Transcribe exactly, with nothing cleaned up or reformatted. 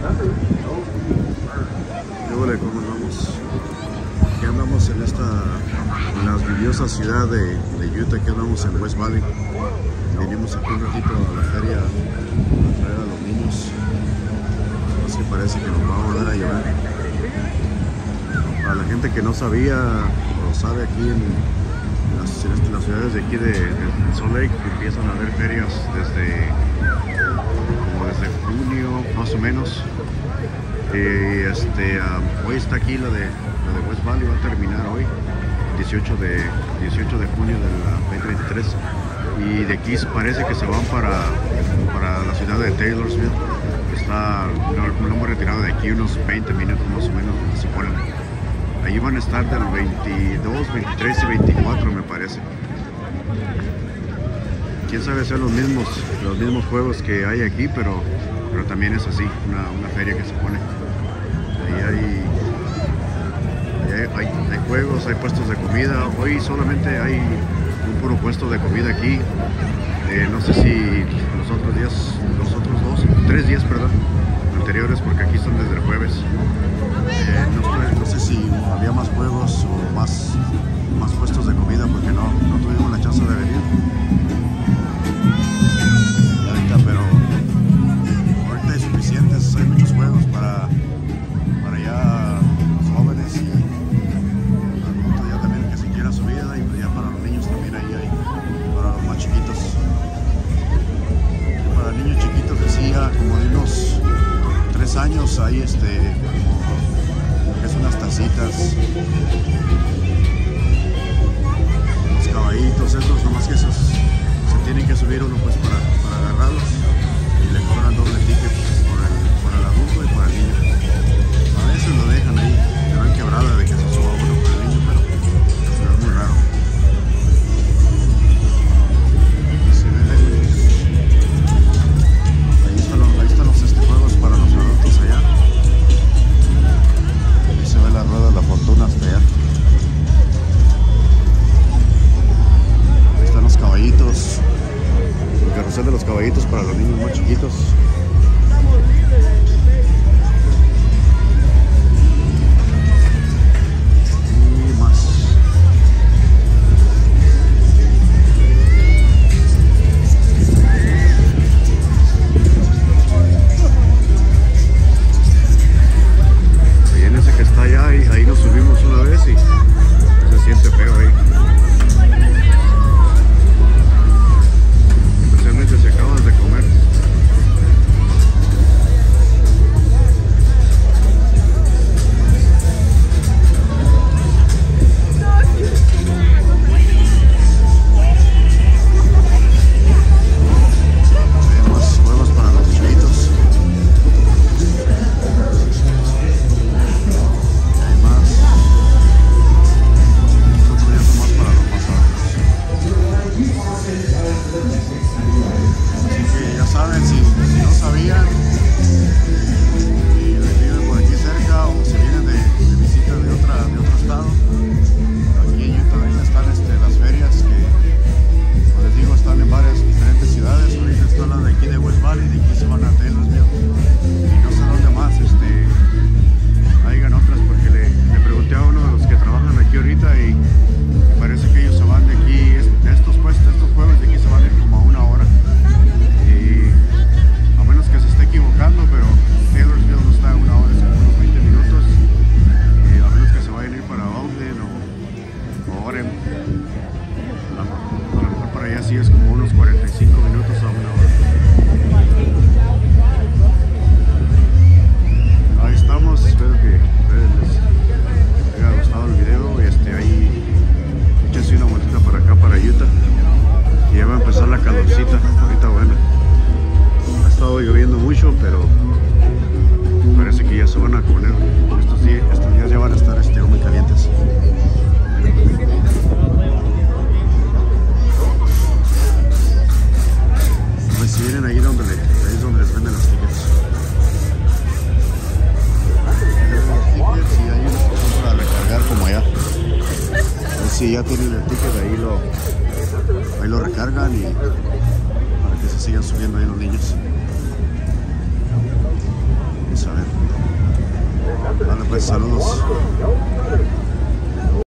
Hola, ¿cómo andamos? Aquí andamos en esta, en la lluviosa ciudad de, de Utah. Aquí andamos en West Valley. Venimos aquí un ratito a la feria a traer a los niños. Así que parece que nos va a volver a llover. Para la gente que no sabía o sabe, aquí en las, en las ciudades de aquí de, de Salt Lake empiezan a haber ferias desde como desde junio más o menos. Y este, um, hoy está aquí la de, la de West Valley, va a terminar hoy, dieciocho de junio del veinte veintitrés. Y de aquí parece que se van para, para la ciudad de Taylorsville. Está, no, no hemos retirado de aquí unos veinte minutos más o menos donde se ponen. Ahí van a estar del veintidós, veintitrés y veinticuatro, me parece. Quién sabe hacer los mismos, los mismos juegos que hay aquí, pero, pero también es así, una, una feria que se pone. Ahí hay, ahí hay, hay, hay juegos, hay puestos de comida. Hoy solamente hay un puro puesto de comida aquí. Eh, no sé si los otros días, los otros dos, tres días, perdón, anteriores, porque aquí son desde el jueves. Eh, no, estoy, no sé si había más juegos o más, más puestos de comida, porque no, no tuvimos la chance de venir. Y ahorita, pero ahorita hay suficientes, hay muchos juegos para, para ya los jóvenes y adultos ya también que se quiera su vida, y ya para los niños también ahí hay, para los más chiquitos. Y para niños chiquitos decía como de unos tres años hay este que es unas tacitas, los caballitos esos, nomás que esos se tienen que subir uno pues para, para agarrarlos, y le cobran doble ticket por el, por el adulto y por el niño. A veces lo dejan ahí, le dan quebrada de que se suba uno por el niño, pero, pero es muy raro. Aquí se ven ahí, ahí están los, ahí están los este, juegos para los adultos allá. Ahí se ve la rueda de la fortuna hasta allá. Ahí están los caballitos, el carrusel de los caballitos para los niños más chiquitos. Y más. Ahí en ese que está allá, ahí, ahí nos subimos una vez y se siente feo ahí. Especialmente si acabas de comer. Hay más juegos para los chiquitos. Hay más. Nosotros ya son más para los más adultos. Así que ya saben, si, si no sabían, si viven por aquí cerca o si vienen de, de visita de, otra, de otro estado, aquí en Utah ahorita están este, las ferias que, como les digo, están en varias diferentes ciudades. Ahorita está la de aquí de West Valley, de aquí se van a Taylorsville y no sé dónde más este, hayan otras, porque le, le pregunté a uno de los que trabajan aquí ahorita y parece que ellos se van de aquí, de estos puestos, de estos juegos de aquí se van a ir como a una hora. Y a menos que se esté equivocando, pero Taylorsville no está a una hora, es como unos veinte minutos. Y a menos que se vayan a ir para Ogden o, o Orem. A lo, a lo mejor para allá sí es como unos cuarenta y cinco minutos a una hora. Ahí estamos, espero que les haya gustado el video. Este, ahí échense una vueltita para acá, para Utah. Y ya va a empezar la calorcita, ahorita bueno. Ha estado lloviendo mucho, pero parece que ya se van a poner, estos días, estos días ya van a estar este, muy calientes. Pues si vienen ahí donde, le, ahí es donde les venden los tickets. Los tickets y hay unos que son para recargar como allá. Pues si ya tienen el ticket, ahí lo, ahí lo recargan y para que se sigan subiendo ahí los niños. Vamos a ver. pues saludos.